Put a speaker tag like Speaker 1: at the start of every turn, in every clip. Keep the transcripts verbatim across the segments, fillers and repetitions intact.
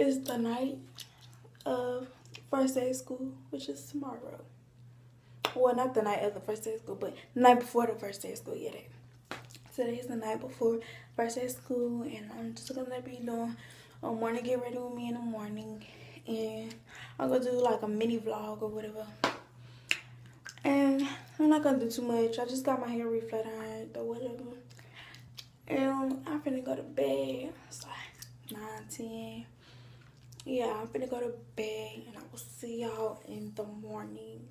Speaker 1: It's the night of first day of school, which is tomorrow. Well, not the night of the first day of school, but the night before the first day of school. Yeah, that. Today's the night before first day of school, and I'm just gonna be doing a morning get ready with me in the morning, and I'm gonna do like a mini vlog or whatever. And I'm not gonna do too much. I just got my hair reflat ironed or whatever. And I'm finna go to bed. It's like nine, ten. Yeah, I'm finna go to bed, and I will see y'all in the morning.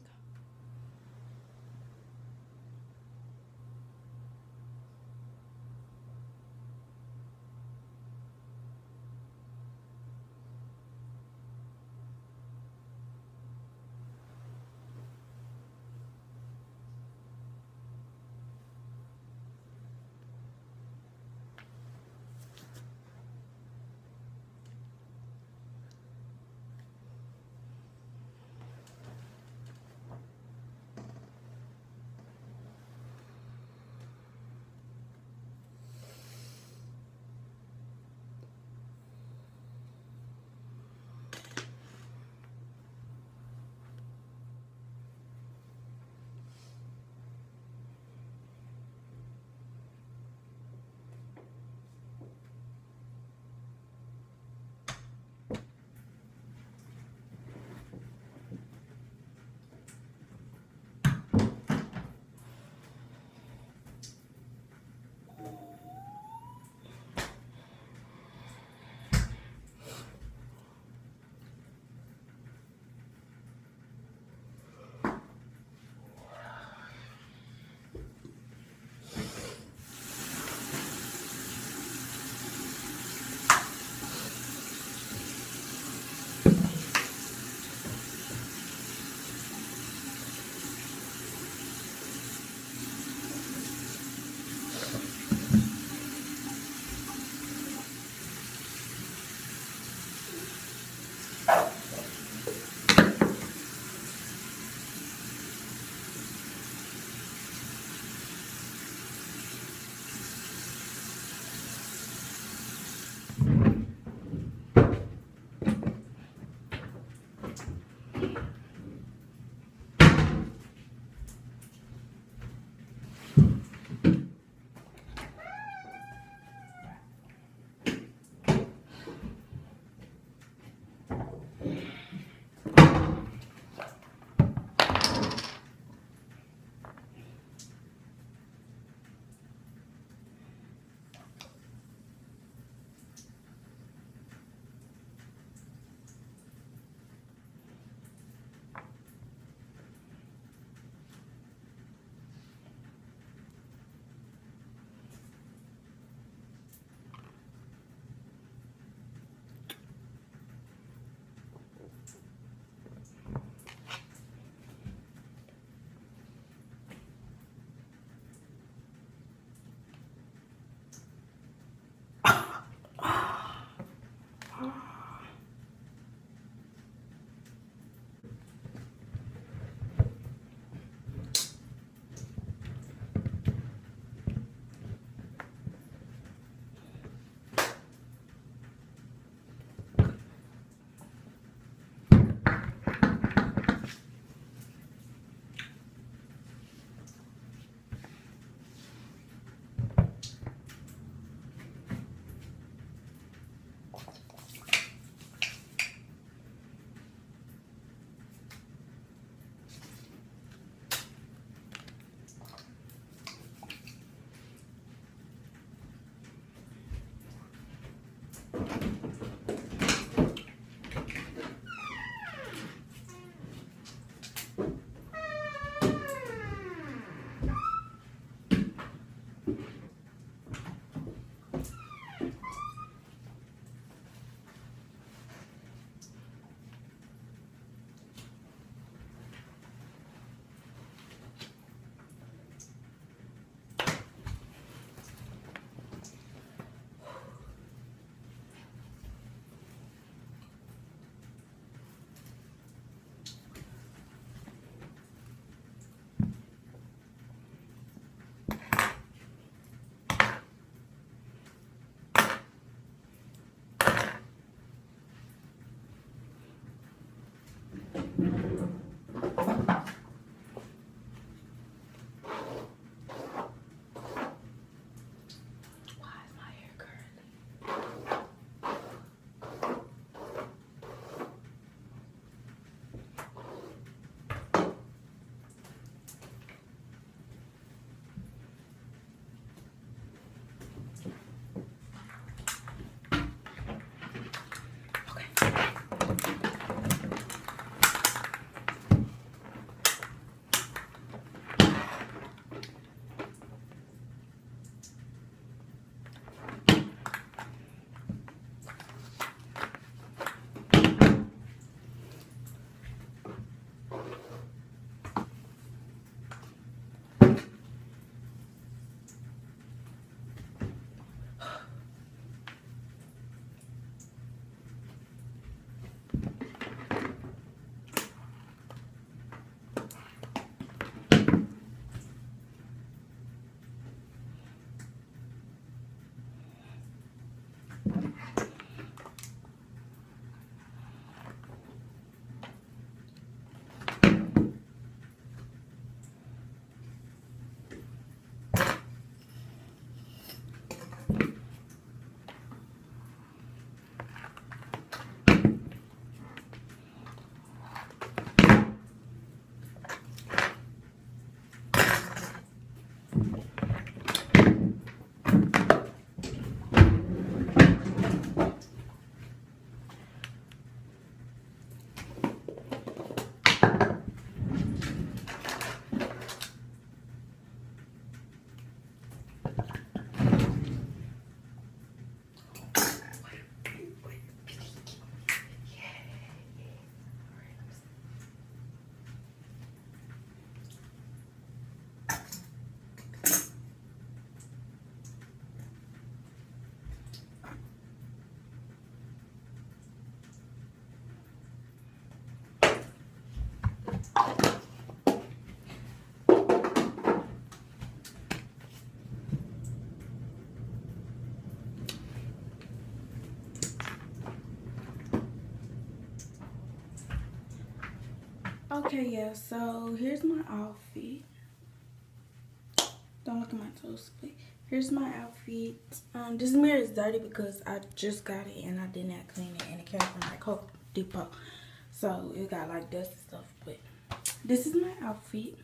Speaker 1: Okay, yeah, so here's my outfit. Don't look at my toes, please. Here's my outfit. Um, this mirror is dirty because I just got it and I did not clean it, and it came from like Home Depot. So it got like dust and stuff, but this is my outfit.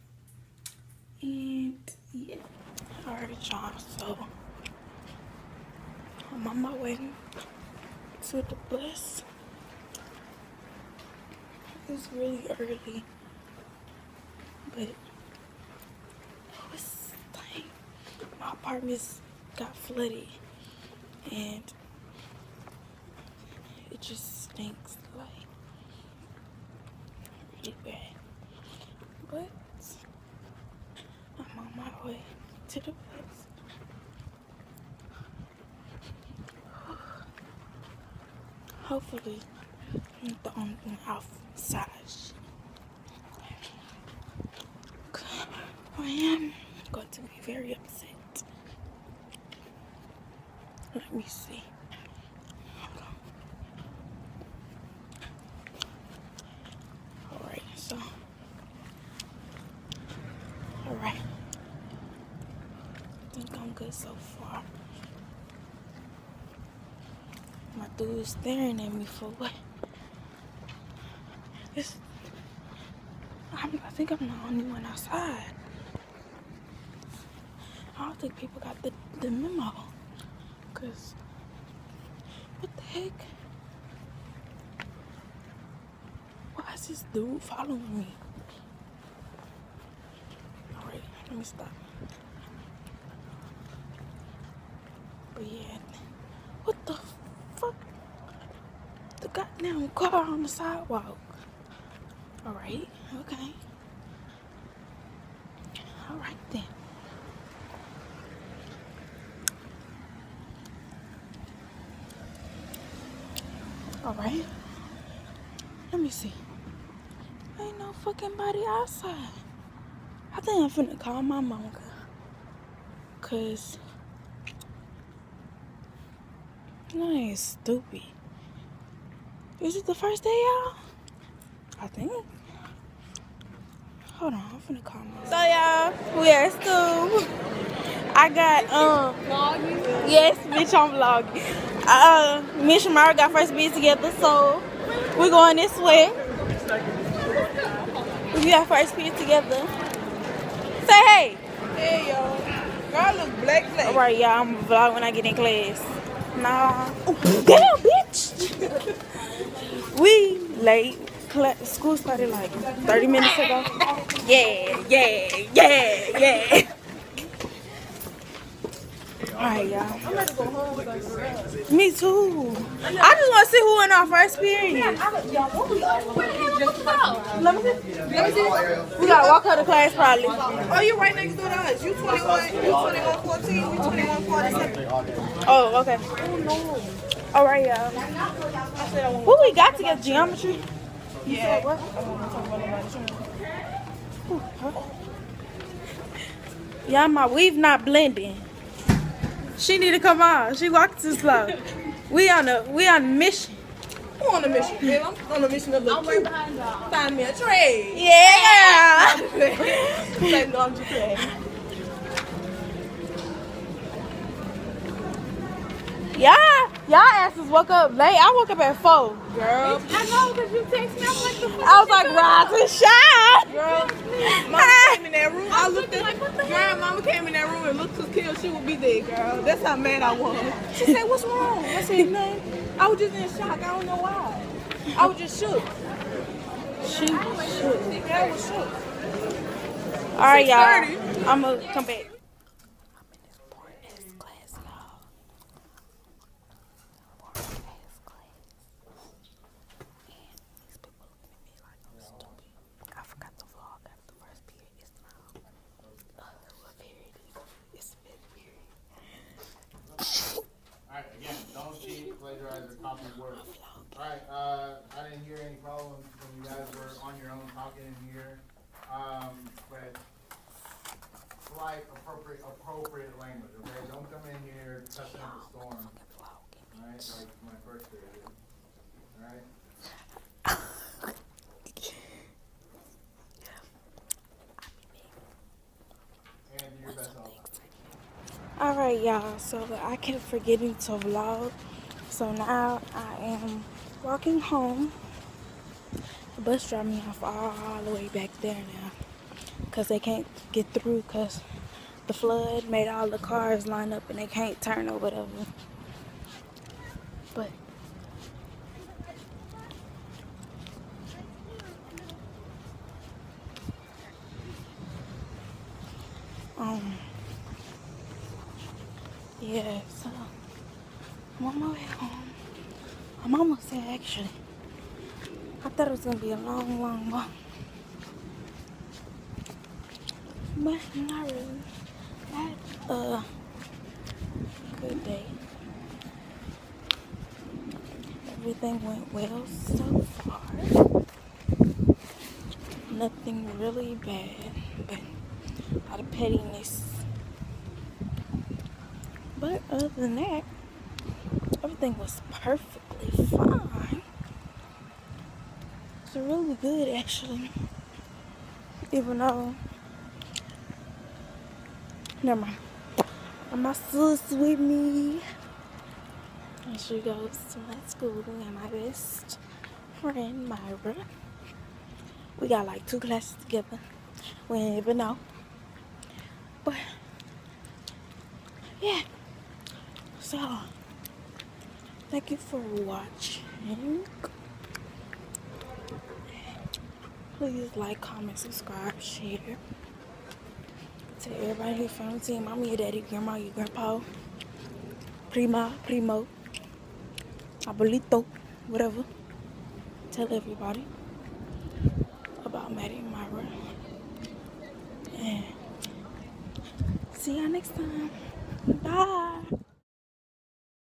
Speaker 1: And yeah, alright y'all, so I'm on my way to the bus. It's really early, but oh, it's like my apartment got flooded and it just stinks like really bad. But I'm on my way to the bus. Hopefully, I'm not the only one outside. I am going to be very upset. Let me see. Alright, so. Alright. I think I'm good so far. My dude is staring at me for what? It's, I'm, I think I'm the only one outside. I don't think people got the, the memo. Cause, what the heck? Why is this dude following me? Alright, let me stop. But yeah, what the fuck? The goddamn car on the sidewalk. Alright, okay. Alright then. Alright. Let me see. Ain't no fucking body outside. I think I'm finna call my mama. Cause I ain't stupid. Is it the first day, y'all? I think. Hold on, I'm finna call my. So y'all, we at school. I got um vlogging. Yes, bitch, I'm vlogging. Uh, me and Shamara got first beat together, so we're going this way. We got first beat together. Say hey.
Speaker 2: Hey y'all. Girl look black black.
Speaker 1: Alright, y'all, I'm gonna vlog when I get in class. Nah. Ooh, damn, bitch. We late. School started like thirty minutes ago. Yeah, yeah, yeah, yeah. Alright, y'all. I'm ready to go home. Me too. I just want to see who in our first period. Let me see. Let me see. We gotta walk her to class probably.
Speaker 2: Oh, you right next door to us. You twenty-one, you twenty-one fourteen, we twenty-one forty-seven.
Speaker 1: Oh, okay. Oh, no. Alright, y'all. Who we got to get geometry?
Speaker 2: Yeah.
Speaker 1: What? Y'all, my weave not blending. She need to come out. She walking too slow. We on a we on a mission.
Speaker 2: Who on a mission? Babe, I'm on a mission to look cute. Find me a trade.
Speaker 1: Yeah.
Speaker 2: Like, no, I'm just playing.
Speaker 1: Y'all, y'all asses woke up late. I woke up at four.
Speaker 2: Girl.
Speaker 3: I know, because you text me. I was like, the fuck
Speaker 1: I was like, rise and shine.
Speaker 2: Girl, mom came in that room. I looked at,
Speaker 3: like, what the
Speaker 2: girl, mama came in that room and looked to kill, she would be dead, girl. That's how mad I was. She said, what's wrong? I said, nothing. I was just in shock. I don't know why. I was just shook.
Speaker 1: She shook.
Speaker 2: Yeah, I was shook.
Speaker 1: All right, y'all. I'm gonna come back. I'm in this boring ass class, y'all. Boring ass class. And these people looking at me like I'm stupid. I forgot the vlog after the first period. It's now. Uh, what period is it? It's fifth period.
Speaker 4: Alright, again, don't cheat, plagiarize, or copy work. Alright, uh, I didn't hear any problems when you guys were on your own talking in here. Um, but polite, appropriate, appropriate language, okay? Don't come in here cussing up a storm. Alright, like my first period did. Alright? And do your best all the time.
Speaker 1: Alright, y'all, so I kept forgetting to vlog, so now I am walking home. The bus dropped me off all the way back there now, because they can't get through because the flood made all the cars line up and they can't turn or whatever. But um yeah, so I'm on my way home. I'm almost there actually. I thought it was gonna be a long, long walk. But not really. I had a good day. Everything went well so far. Nothing really bad, but a lot of pettiness. But other than that, everything was perfectly fine. It's really good actually. Even though, never mind. And my sis with me. And she goes to my school and my best friend Myra. We got like two classes together. We didn't even know. But yeah. So thank you for watching. Please like, comment, subscribe, share. To everybody here from the team, mommy, your daddy, grandma, your grandpa, prima, primo, abuelito, whatever. Tell everybody about Maddie and Myra. And see y'all next time. Bye.